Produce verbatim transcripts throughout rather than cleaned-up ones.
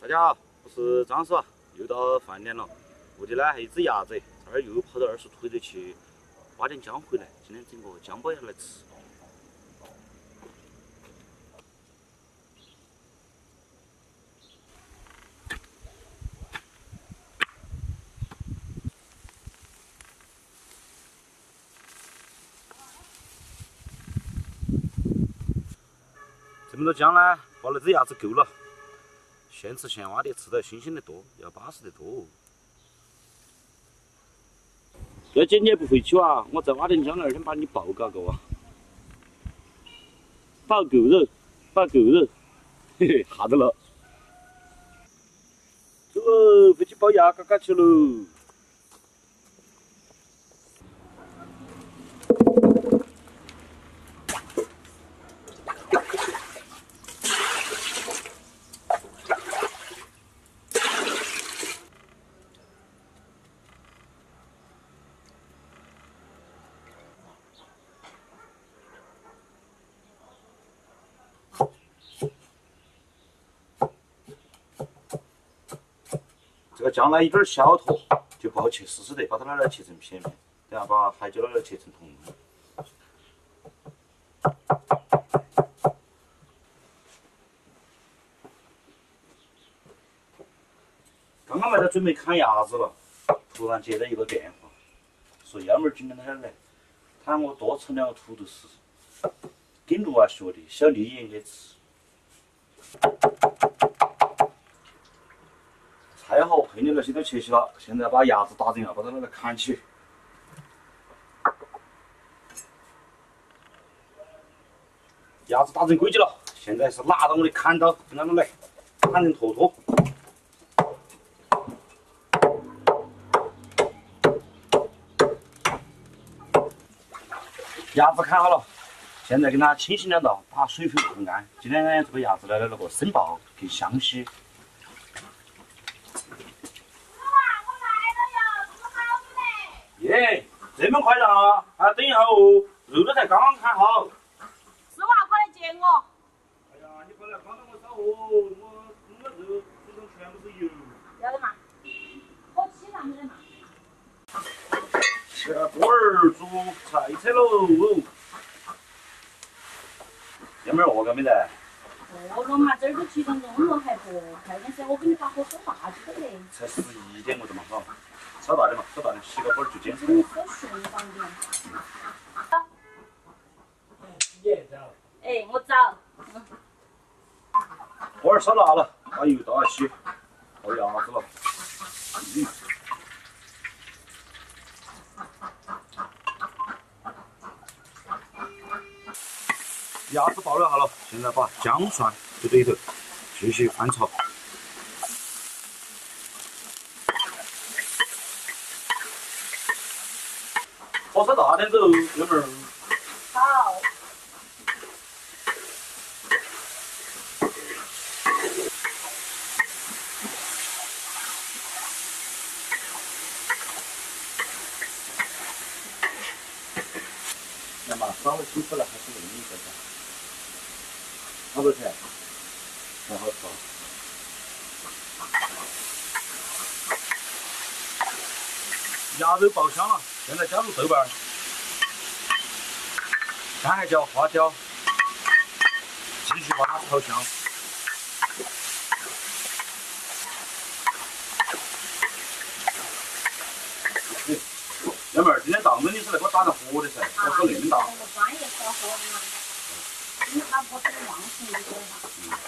大家好，我是张叔啊，又到饭点了。屋里呢还有一只鸭子，这儿又跑到二叔腿里去挖点姜回来。今天整个姜包鸭来吃。这么多姜呢，把那只鸭子够了。现吃现挖的，吃得新鲜得多，要巴适得多哦。要姐你也不回去哇？我再挖点姜，二天把你报告个哇。报够肉，报够肉，嘿嘿，吓到了。走喽，回去包鸭嘎嘎去喽。这个姜呢有点小坨，就不好切丝丝的，把它拿来切成片片，然后把海椒拿来切成筒。刚刚嘛在准备砍鸭子了，突然接到一个电话，说幺妹儿今天他来，喊我多炒两个土豆丝，给陆啊学的，小丽也应该吃。菜好配的那些都切起了，现在把鸭子打成要把它那个砍起。鸭子打成规矩了，现在是拿到我的砍刀，跟他们来砍成坨坨。鸭子砍好了，现在给它清洗两道，把水分控干。今天呢，这个鸭子来了那个生爆，更香些。耶，这么快到，还要等一下哦，肉都才刚刚砍好。 师娃快来接我！ 哎呀，你快来帮着我烧哦，我弄个肉，手上全部是油。 要得嘛，火气上去的嘛。 下锅儿煮菜菜喽！幺妹儿饿了没得？ 饿了嘛，这儿都七点钟了还不饿？快点噻，我给你把火烧大起来嘞。 才十一点我的嘛哈，烧大点嘛，烧大点，洗个锅儿就煎菜。 你说顺当点。 你也走。 哎，我走。 锅儿烧大了，把油倒下去，泡鸭子了。嗯。鸭子爆了好了，现在把姜蒜就对头，继续翻炒。火烧大点走，幺妹儿。 好。 那么稍微清出来还是嫩一些噻。好多钱？很好吃。鸭肉爆香了，现在加入豆瓣儿、干海椒、花椒，继续把它炒香。哎，幺妹儿，今天当真你是来给我打个火的噻，我说恁大。 我专业烧火的嘛，你把火给忘情就行了。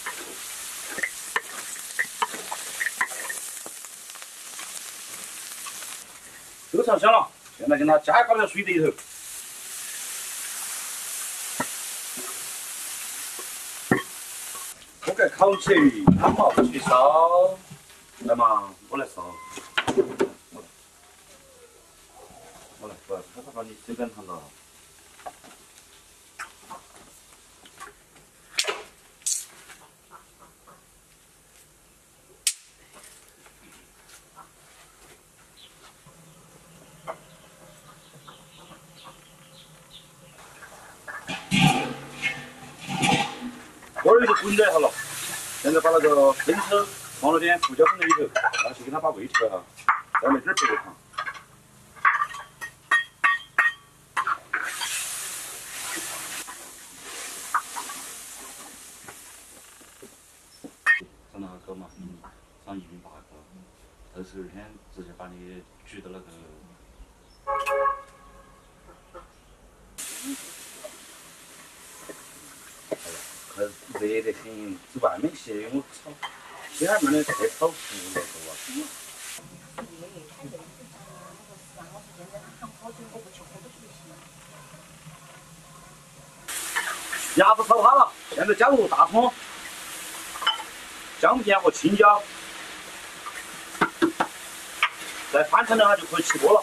都炒香了，现在给它加高点水里头。锅盖烤起，汤冒起烧。来嘛，我来烧。我来，我来，我来把你这边烫到。锅儿已经滚热好了，现在把那个生抽放了点胡椒粉在里头，然后去给它把味调哈，再来点白糖。上那个狗嘛，上一米八个，头十二天直接把你举到那个。快热得很，这外面些我操，这还没得太炒熟了，是吧？鸭子炒好了，现在加入大葱、姜片和青椒，再翻腾两下就可以起锅了。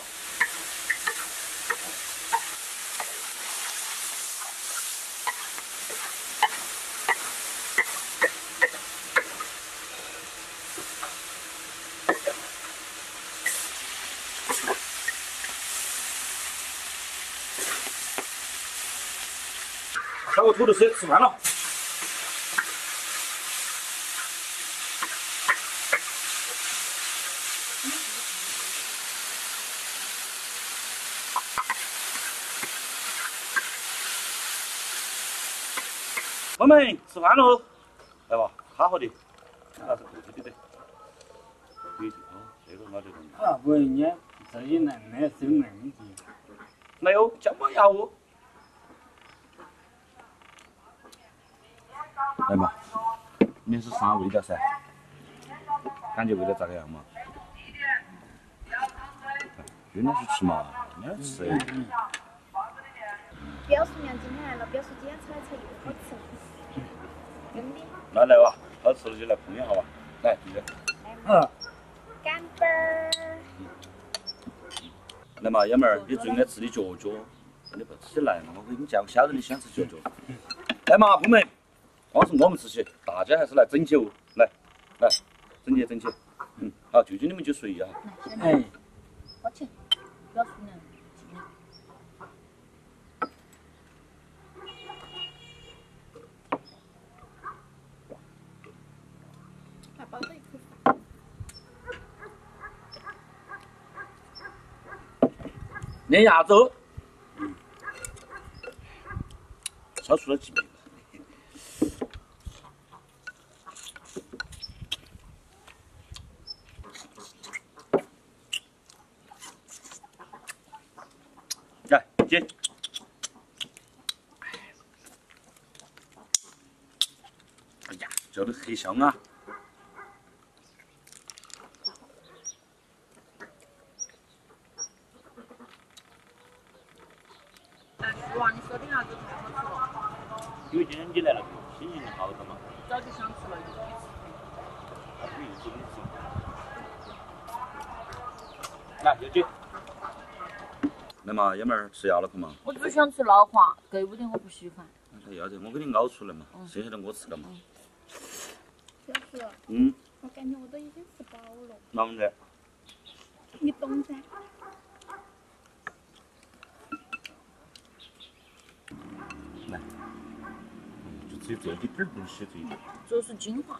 小个土豆丝吃饭了。我们吃饭喽，来吧，好好的，那是对对对，对的哦，这个我这个。 啊，不人家这一难那是有问题。 没有，姜母鸭哦。来嘛，你是啥味道噻？感觉味道咋个样嘛？真的是吃嘛，你要吃。 表叔娘今天来了，表叔今天炒的菜又好吃了，真的。 来来吧，好吃了就来碰一下吧，来，弟弟。 啊， 干杯儿！ 来嘛，爷们儿，你最爱吃的脚脚，你不吃起来嘛？我给你见过晓得你喜欢吃脚脚。来嘛，朋友们，光是我们吃起，大家还是来整起哦，来，来，整起整起。嗯，好，舅舅你们就随意哈。 哎， 抱歉，表叔娘。 还包着一口饭。 练鸭粥，超出了几米。来，姐。哎呀，叫的很香啊！ 哇，你说的鸭子太好吃了， 因为今天你来了，心情好的嘛。 早就想吃了，又可以吃。 还不一直给你吃。来，有姐。来嘛，爷们儿吃鸭了可嘛？ 我只想吃老黄，给屋点我不喜欢。 那要得，我给你熬出来嘛，剩下的我吃干嘛？ 表叔， 嗯， 我感觉我都已经吃饱了。 啷么的？ 你懂噻。 来，就只有这一点儿东西，这一点。 这是精华。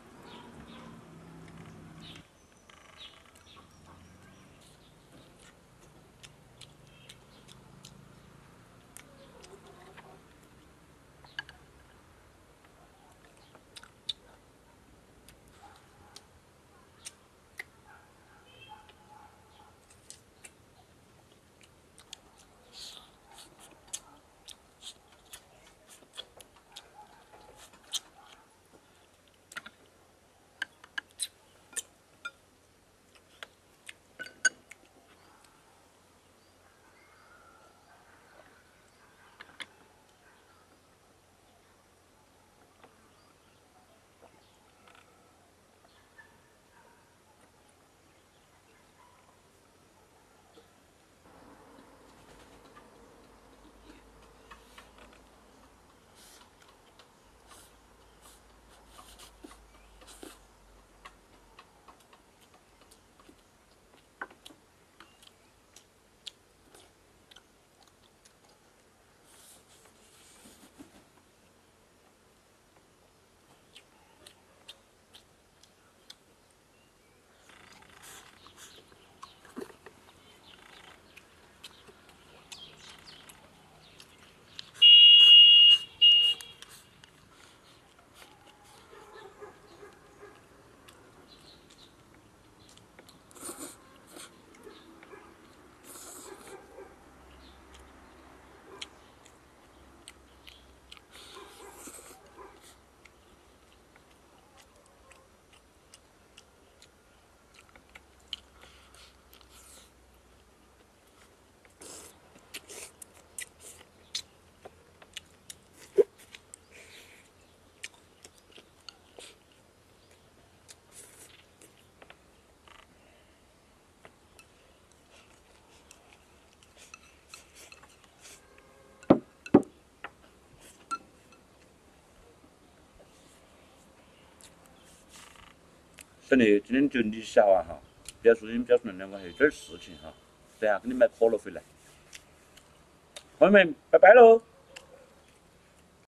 兄弟，今天就你下完哈，表叔跟表叔娘两个还有点事情哈，等下给你买可乐回来。朋友们，拜拜喽。